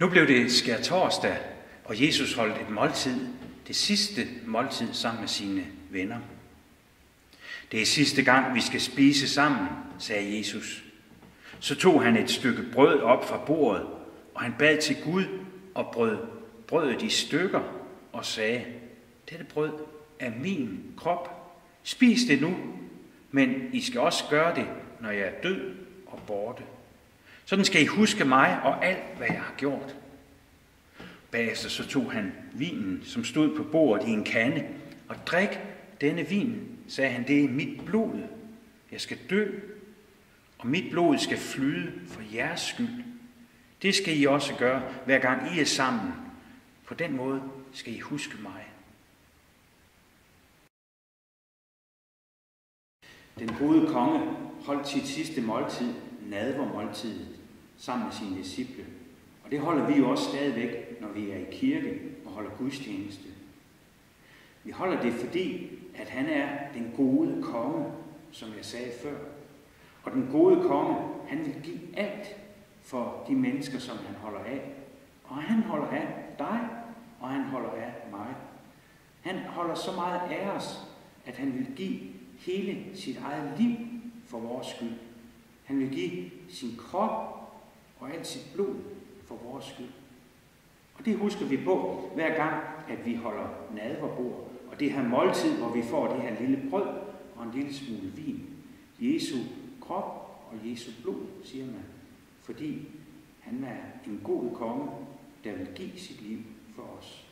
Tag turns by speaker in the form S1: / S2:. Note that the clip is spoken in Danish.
S1: blev det skærtorsdag, og Jesus holdt et måltid, det sidste måltid sammen med sine venner. Det er sidste gang, vi skal spise sammen, sagde Jesus. Så tog han et stykke brød op fra bordet, og han bad til Gud og brød brødet i stykker og sagde, dette brød er min krop. Spis det nu, men I skal også gøre det, når jeg er død og borte. Sådan skal I huske mig og alt, hvad jeg har gjort. Bagefter så tog han vinen, som stod på bordet i en kande, og drik denne vin, sagde han, det er mit blod. Jeg skal dø, og mit blod skal flyde for jeres skyld. Det skal I også gøre, hver gang I er sammen. På den måde skal I huske mig. Den gode konge holdt sit sidste måltid, nadvermåltidet, sammen med sine disciple. Og det holder vi jo også stadigvæk, når vi er i kirke og holder gudstjeneste. Vi holder det, fordi at han er den gode konge, som jeg sagde før. Og den gode konge, han vil give alt for de mennesker, som han holder af. Og han holder af dig, og han holder af mig. Han holder så meget af os, at han vil give hele sit eget liv for vores skyld. Han vil give sin krop og alt sit blod for vores skyld. Og det husker vi på, hver gang, at vi holder nadverbord. Og det her måltid, hvor vi får det her lille brød og en lille smule vin. Jesu krop og Jesu blod, siger man. Fordi han er en god konge, der vil give sit liv for os.